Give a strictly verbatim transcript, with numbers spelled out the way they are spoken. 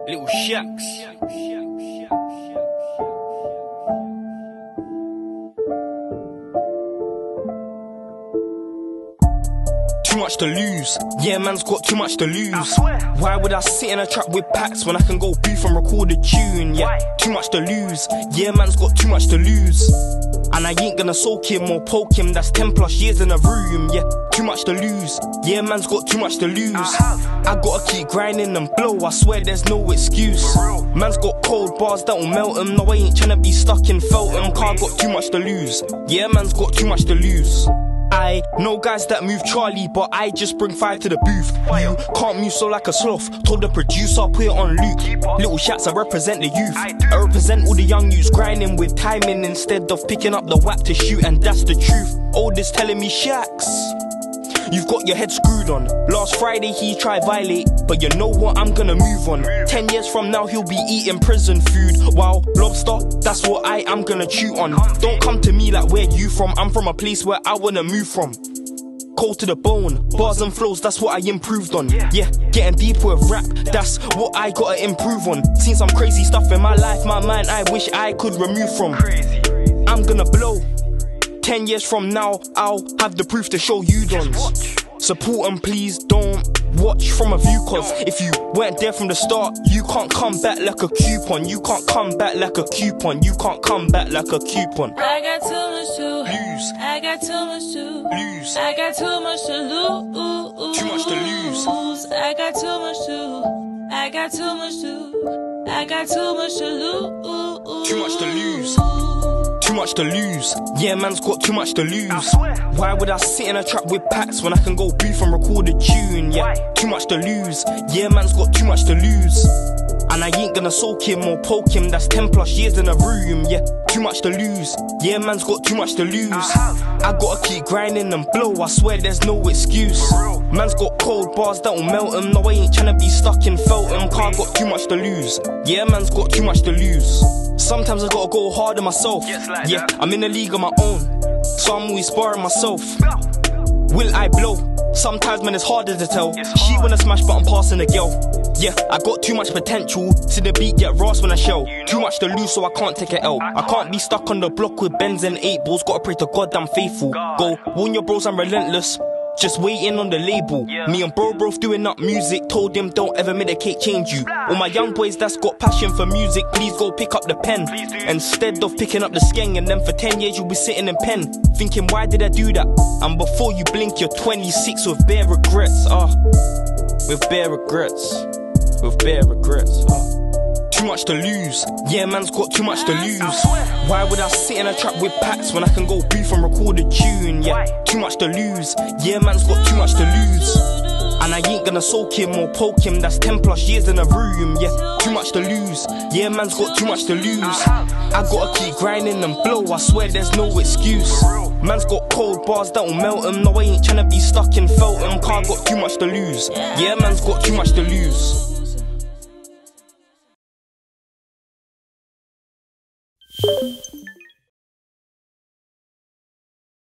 Little Shakz. Too much to lose, yeah, man's got too much to lose. Why would I sit in a trap with packs when I can go booth and record a tune? Yeah, too much to lose, yeah, man's got too much to lose. And I ain't gonna soak him or poke him, that's ten plus years in a room. Yeah, too much to lose, yeah, man's got too much to lose. I gotta keep grinding and blow, I swear there's no excuse. Man's got cold bars that'll melt him, no I ain't tryna be stuck in Feltham. Car got too much to lose, yeah, man's got too much to lose. I know guys that move Charlie, but I just bring fire to the booth. You can't move so like a sloth, told the producer put it on loop. Little Shakz, I represent the youth, I represent all the young youths grinding with timing instead of picking up the whack to shoot, and that's the truth. Oldest telling me Shakz, you've got your head screwed on. Last Friday he tried violate, but you know what, I'm gonna move on. Ten years from now he'll be eating prison food, while lobster, that's what I am gonna chew on. Don't come to me like where you from, I'm from a place where I wanna move from. Cold to the bone, bars and flows, that's what I improved on. Yeah, getting deep with rap, that's what I gotta improve on. Seen some crazy stuff in my life, my mind I wish I could remove from. I'm gonna blow. Ten years from now, I'll have the proof to show you dons. Support and please don't watch from a view, cause if you weren't there from the start, you can't come back like a coupon. You can't come back like a coupon. You can't come back like a coupon. I got too much to lose. I got too much to lose. I got too much to lose. Too much to lose. I got too much to I got too much to I got too much to lose. Too much to lose. Too much to lose, yeah, man's got too much to lose. Why would I sit in a trap with packs when I can go booth and record a tune? Yeah, too much to lose, yeah, man's got too much to lose. And I ain't gonna soak him or poke him, that's ten plus years in a room. Yeah, too much to lose, yeah, man's got too much to lose. I gotta keep grinding and blow, I swear there's no excuse. Man's got cold bars that'll melt him, no I ain't tryna be stuck in Feltham. Car got too much to lose, yeah, man's got too much to lose. Sometimes I gotta go hard on myself, yeah, I'm in a league of my own, so I'm always sparring myself. Will I blow? Sometimes man it's harder to tell. She wanna smash but I'm passing the girl. Yeah, I got too much potential, see the beat get rust when I shell. Too much to lose so I can't take it L. I can't be stuck on the block with Benz and eight balls, gotta pray to God I'm faithful. Go, warn your bros I'm relentless, just waiting on the label. Me and bro both doing up music, told him don't ever medicate change you. All my young boys that's got passion for music, please go pick up the pen, instead of picking up the skeng. And then for ten years you'll be sitting in pen, thinking why did I do that? And before you blink you're twenty-six with bare regrets. Ah, uh, with bare regrets, with bare regrets. Uh. Too much to lose, yeah, man's got too much to lose. Why would I sit in a trap with packs when I can go booth and record a tune? Yeah, too much to lose, yeah, man's got too much to lose. And I ain't gonna soak him or poke him, that's ten plus years in a room. Yeah, too much to lose, yeah, man's got too much to lose. I gotta keep grinding and blow, I swear there's no excuse. Man's got cold bars that'll melt him, no I ain't tryna be stuck in Feltham. Car got too much to lose, yeah, man's got too much to lose.